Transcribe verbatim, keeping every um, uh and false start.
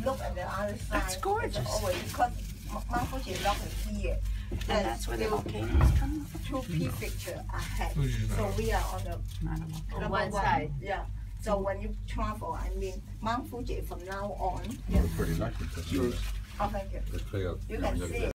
look at the other side. That's gorgeous. Over because Mount Fuji is not here. And that's where the volcanoes come from. Two P picture ahead. So we are on the on one side. Yeah. So when you travel, I mean, Mount Fuji from now on. We're pretty lucky. Oh, thank you. You can see it.